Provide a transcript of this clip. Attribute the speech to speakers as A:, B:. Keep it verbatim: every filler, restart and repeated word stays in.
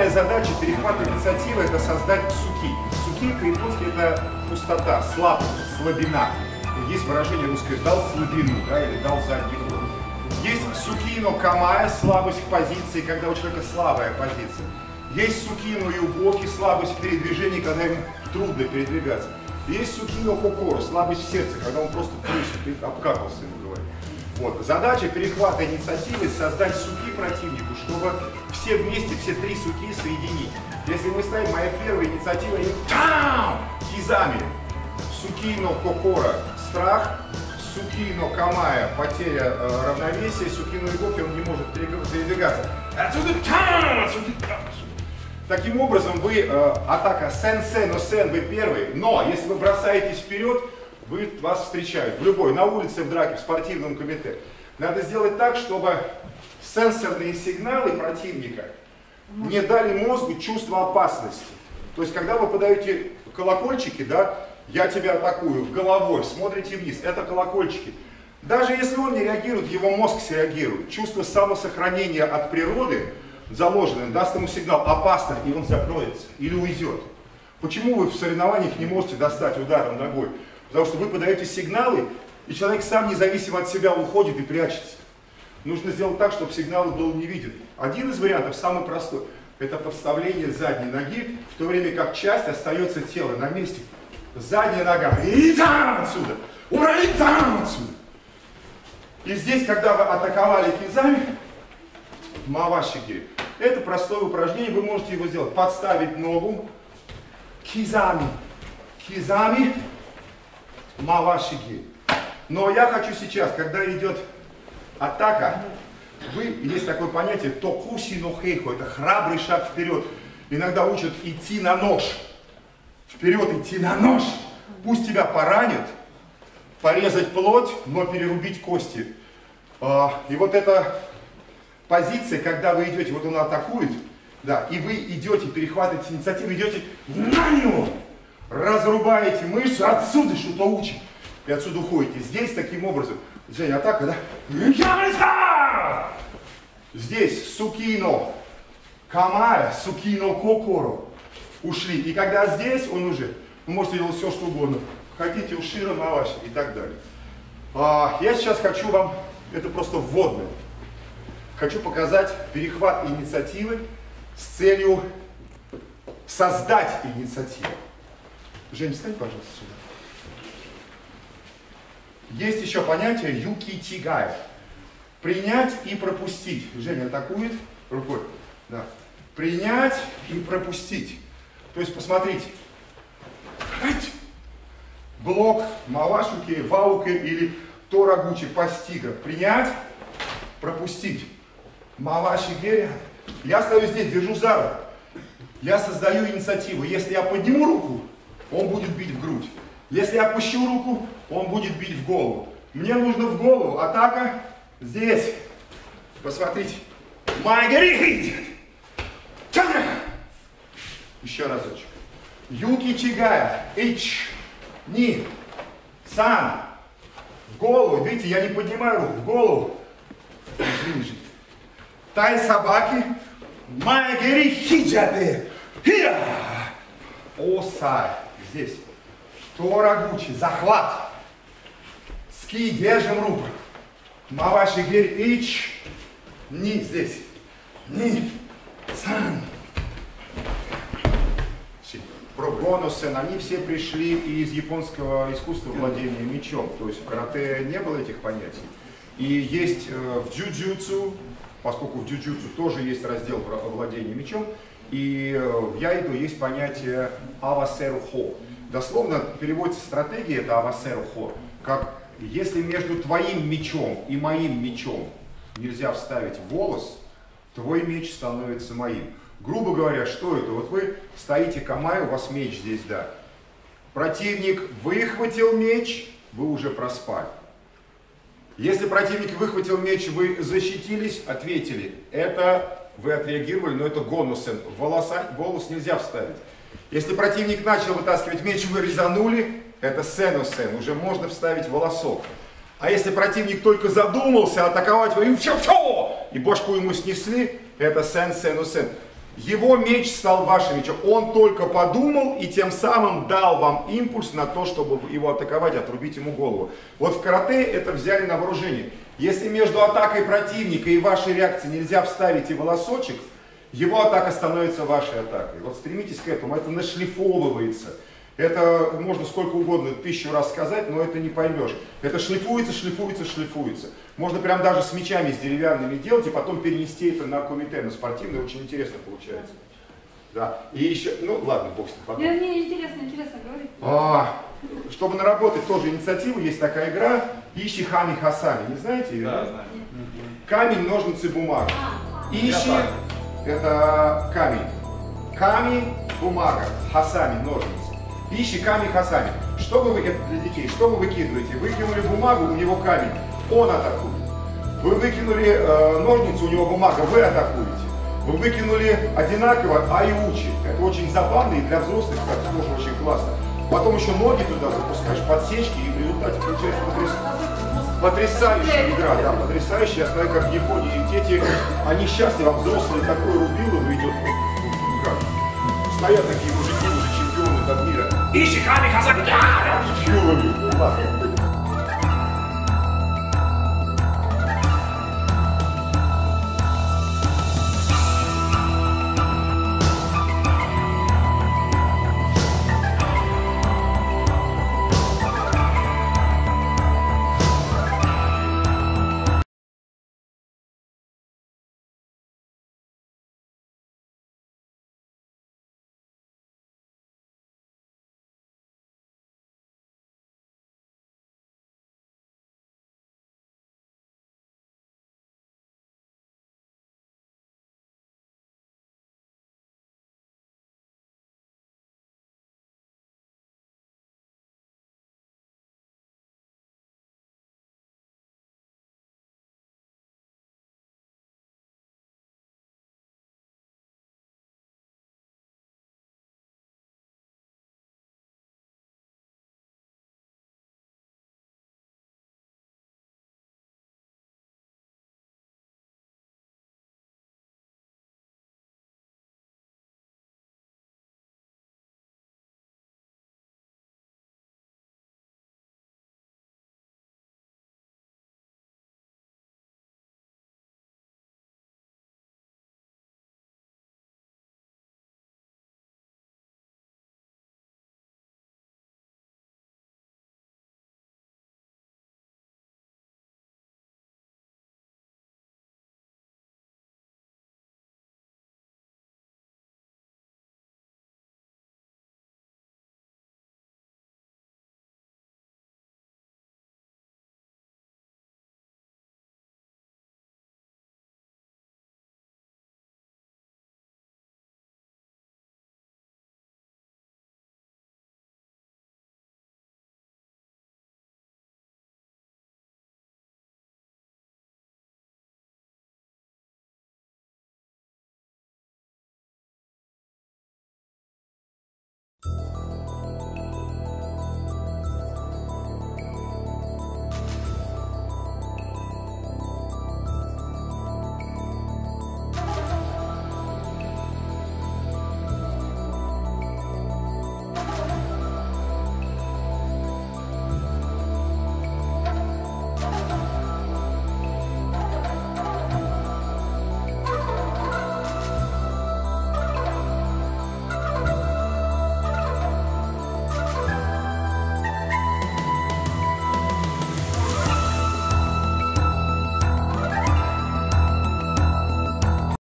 A: Главная задача перехвата инициативы — это создать суки. Суки по-японски — это пустота, слабость, слабина. Есть выражение русское «дал слабину», да, или «дал задний ход». Есть сукино камая, слабость в позиции, когда у человека слабая позиция. Есть сукино юбоки, слабость в передвижении, когда ему трудно передвигаться. Есть сукино кокоро, слабость в сердце, когда он просто крысит, обкакался, ему говорят. Вот. Задача перехвата инициативы — создать суки противнику, чтобы все вместе, все три суки соединить. Если мы ставим, моя первая инициатива — кизами. Сукино кокоро — страх. Сукино камая — потеря э, равновесия. Сукино юбоки — он не может передвигаться. Отсюда, отсюда. Таким образом, вы, э, атака сен-сен, но сен вы первый, но если вы бросаетесь вперед, вы, вас встречают в любой, на улице, в драке, в спортивном комитете. Надо сделать так, чтобы сенсорные сигналы противника не дали мозгу чувство опасности. То есть, когда вы подаете колокольчики, да, я тебя атакую, головой, смотрите вниз, это колокольчики. Даже если он не реагирует, его мозг реагирует. Чувство самосохранения от природы заложенное даст ему сигнал опасно, и он закроется или уйдет. Почему вы в соревнованиях не можете достать ударом ногой? Потому что вы подаете сигналы, и человек сам независимо от себя уходит и прячется. Нужно сделать так, чтобы сигнал был не виден. Один из вариантов, самый простой, это подставление задней ноги, в то время как часть остается тело на месте. Задняя нога, и там отсюда, убрали там отсюда. И здесь, когда вы атаковали кизами, мавашиги, это простое упражнение, вы можете его сделать. Подставить ногу, кизами, кизами, мавашиги. Но я хочу сейчас, когда идет атака, вы, есть такое понятие токуси но хейхо, это храбрый шаг вперед. Иногда учат идти на нож. Вперед идти на нож. Пусть тебя поранят, порезать плоть, но перерубить кости. И вот эта позиция, когда вы идете, вот он атакует, да, и вы идете, перехватываете инициативу, идете на него, разрубаете мышцу, отсюда что-то учим, и отсюда уходите. Здесь таким образом, Женя, атака, да? Здесь сукино камая, сукино кокоро ушли. И когда здесь он уже, вы можете делать все, что угодно. Хотите ушира, маваши и так далее. А, я сейчас хочу вам, это просто вводное, хочу показать перехват инициативы с целью создать инициативу. Жень, встань, пожалуйста, сюда. Есть еще понятие юки-тигай. Принять и пропустить. Женя атакует рукой. Да. Принять и пропустить. То есть, посмотрите. Блок, мавашуки, вауки или торагучи, постига. Принять, пропустить. Маваши геря. Я стою здесь, держу за руку. Я создаю инициативу. Если я подниму руку, он будет бить в грудь. Если я опущу руку, он будет бить в голову. Мне нужно в голову. Атака здесь. Посмотрите. Еще разочек. Юки чигая. Ич. Ни. Сан. В голову. Видите, я не поднимаю руку. В голову. Извините. Тай собаки. Майгери хиджаты. Хия. Осай. Здесь. Торагучи. Захват. Ски. Держим руку. Маваши герь. Ич. Ни. Здесь. Ни. Сан. Про бонусы, они все пришли из японского искусства владения мечом. То есть в карате не было этих понятий. И есть э, в джиу-джитсу, поскольку в джиу-джитсу тоже есть раздел про владение мечом, и э, в яйдо есть понятие авасеру-хо. Дословно переводится стратегия, это авасеру-хо, как если между твоим мечом и моим мечом нельзя вставить волос, твой меч становится моим. Грубо говоря, что это? Вот вы стоите камай, у вас меч здесь, да. Противник выхватил меч, вы уже проспали. Если противник выхватил меч, вы защитились, ответили. Это вы отреагировали, но это гонусен. Волоса, волос нельзя вставить. Если противник начал вытаскивать меч, вы резанули, это сенусен, уже можно вставить волосок. А если противник только задумался атаковать, вы и башку ему снесли, это сен-сенусен. Его меч стал вашим мечом. Он только подумал и тем самым дал вам импульс на то, чтобы его атаковать, отрубить ему голову. Вот в карате это взяли на вооружение. Если между атакой противника и вашей реакцией нельзя вставить и волосочек, его атака становится вашей атакой. Вот стремитесь к этому, это нашлифовывается. Это можно сколько угодно, тысячу раз сказать, но это не поймешь. Это шлифуется, шлифуется, шлифуется. Можно прям даже с мечами, с деревянными делать и потом перенести это на кумите, на спортивное. Очень интересно получается. Да. И еще, ну ладно, бог с ним потом.
B: Мне, мне интересно, интересно говорить.
A: А, чтобы наработать тоже инициативу, есть такая игра Ищи, Хами, Хасами. Не знаете ее?
C: Да, знаю.
A: Камень, ножницы, бумага. Ищи – это камень. Камень, бумага. Хасами, ножницы. Ищи, камень, хасами. Что вы, это для детей, что вы выкидываете? Выкинули бумагу, у него камень, он атакует. Вы выкинули э, ножницы, у него бумага, вы атакуете. Вы выкинули одинаково, а и учи. Это очень забавно и для взрослых, кстати, тоже очень классно. Потом еще ноги туда запускаешь, подсечки, и в результате получается потряс... потрясающая игра, да, потрясающая. Я знаю, как в Японии дети, они счастливы, а взрослые такое рубилово идет. Как? Стоят такие мужики, уже чемпионы там мира. Ищи, Хами, Хасами! Ладно.